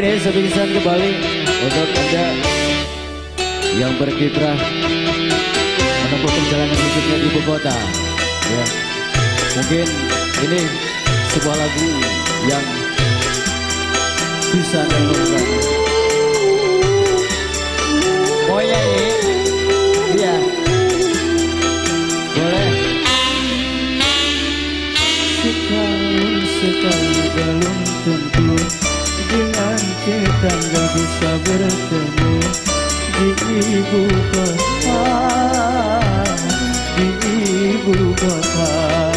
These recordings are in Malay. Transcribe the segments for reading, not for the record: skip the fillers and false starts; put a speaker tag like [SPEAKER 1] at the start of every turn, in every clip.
[SPEAKER 1] satu kisan kembali untuk Anda yang berkiprah menempuh perjalanan hidupnya di ibu kota. Ya, mungkin ini sebuah lagu yang bisa menemukan. Mau nyanyi? Iya. Boleh. Sekali belum tentu dengan tetangga bisa bertemu di ibu kota, di ibu kota,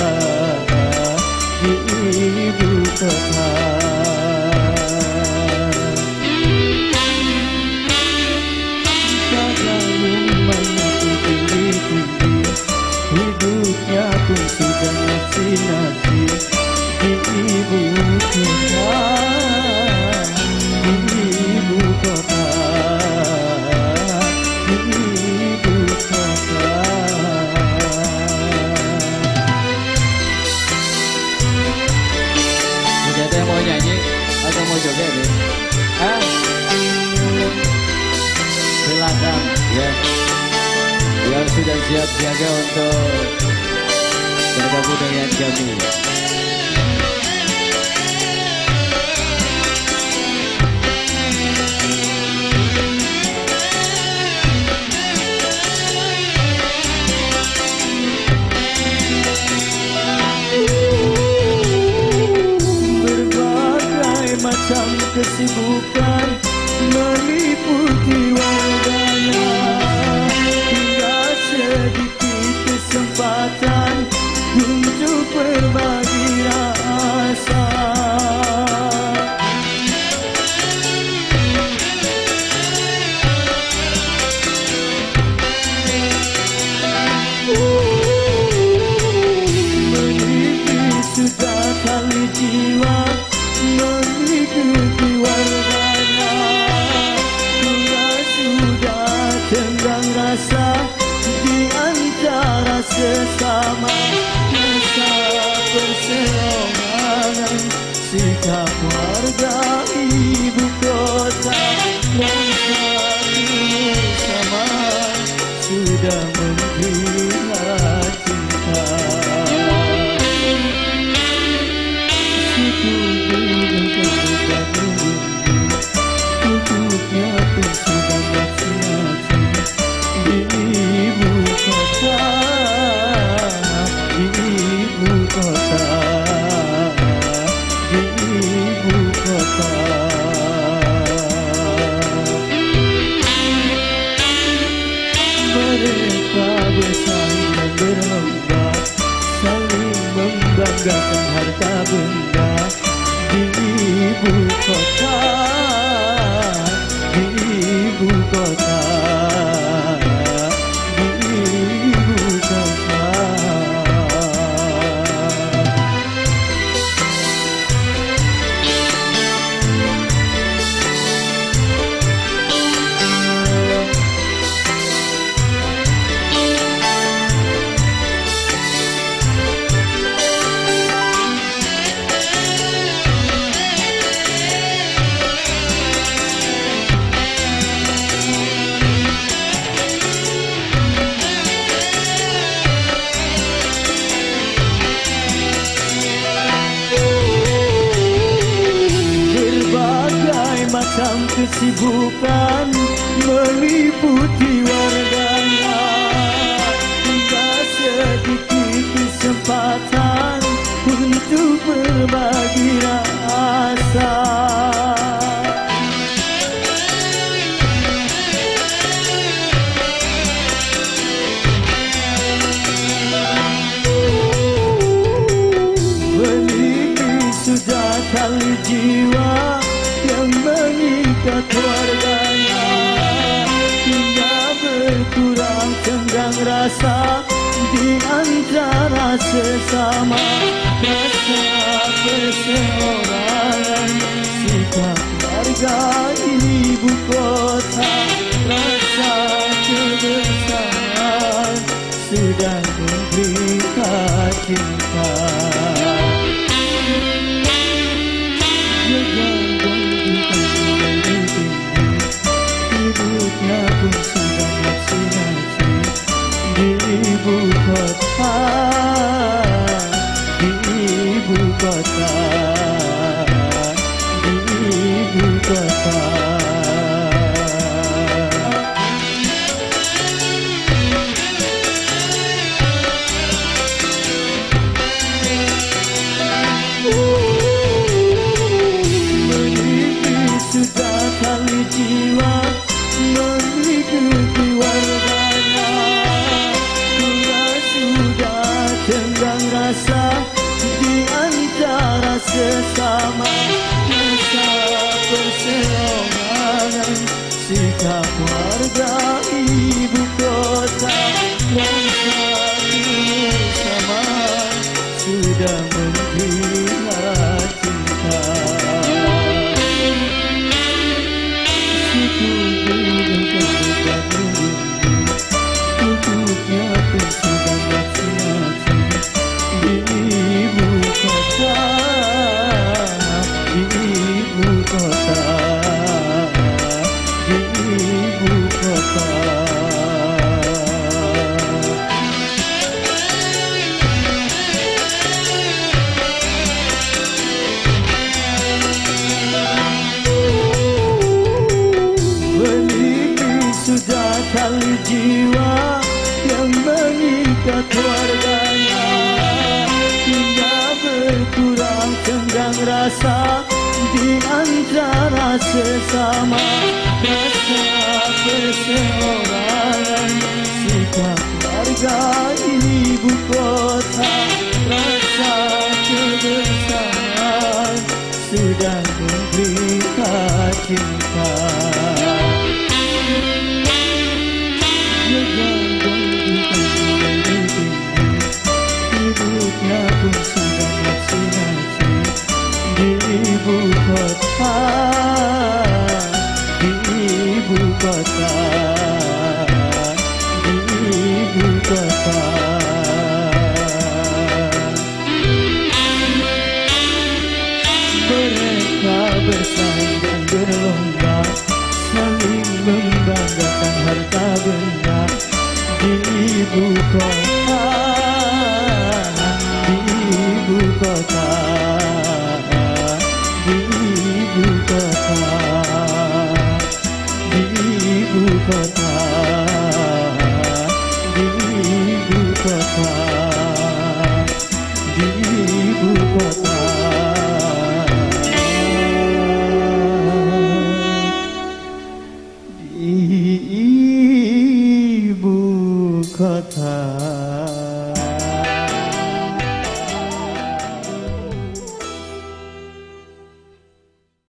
[SPEAKER 1] di ibu kota. Kadang rumahnya tinggi-tinggi, hidupnya pun sudah nasi-nasi di ibu kota, di ibu kota, di ibu kota. Jadi mau nyanyi atau mau joget nih? Silakan ya. Yang sudah siap siaga untuk bergabung dengan kami. Macam kesibukan meliputi warganya, hingga sedikit kesempatan untuk berbagi rasa. Meniti sudah tali jiwa, mengikuti warganya, hingga sudah tenggang rasa di antara sesama, rasa perseorangan sikap warga ibu kota, rasa kebersamaan sudah menggila cinta. Mereka bersaing dan berlomba, saling membanggakan harta benda di ibu kota, di ibu kota, di ibu kota. Macam kesibukan meliputi warganya, hingga sedikit kesempatan untuk berbagi rasa. Meniti sudah tali jiwa yang mengikat warganya, hingga berkurang tenggang rasa di antara sesama, rasa perseorangan sikap warga ibu kota, rasa kebersamaan sudah mengikat cinta. Jangan
[SPEAKER 2] kota, di ibu kota. Sudah kali jiwa menghidupi warganya, bila sudah tenggang rasa di antara sesama, masa perseorangan sikap warga ibu kota yang satu bersama sudah membina cinta. Tutupnya pun sudah vaksinasi di ibu kota, di ibu kota, di ibu kota. Sudah kali jiwa yang mengikat keluarganya, hingga berkurang tenggang rasa di antara sesama, rasa perseorangan sikap warga ibu kota, rasa kebersamaan sudah memberikan cinta. Hidupnya pun sudah vaksinasi di ibu kota, di ibu kota, di ibu kota. Mereka bersaing dan berlomba, saling membanggakan harta benda di ibu kota, di ibu kota, di ibu kota, di ibu kota, di ibu kota, di ibu kota. Ibu kota.